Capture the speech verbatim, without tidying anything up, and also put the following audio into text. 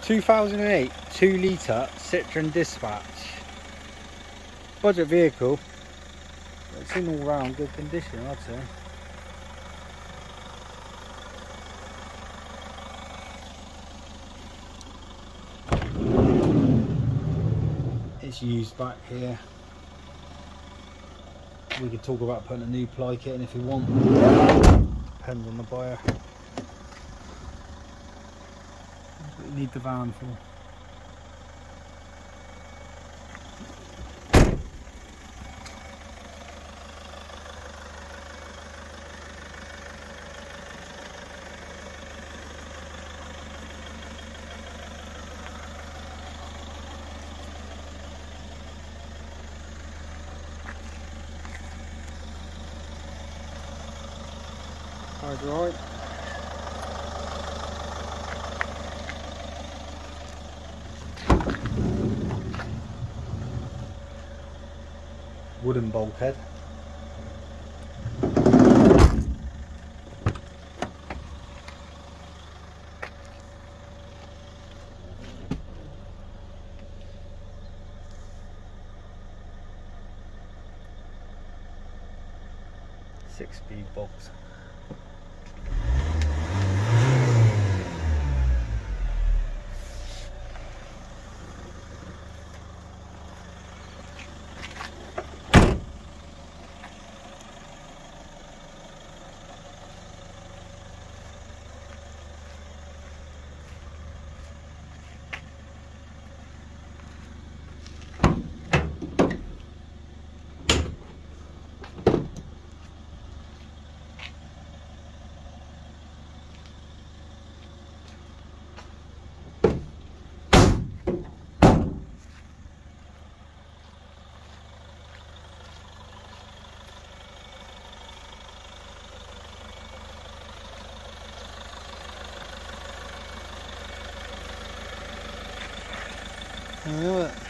two thousand eight two litre Citroen Dispatch. Budget vehicle. It's in all round good condition, I'd say. It's used back here. We could talk about putting a new ply kit in if you want. Depends on the buyer. That's what you need the van for. Hydraulic. Wooden bulkhead. Six speed box. I know it.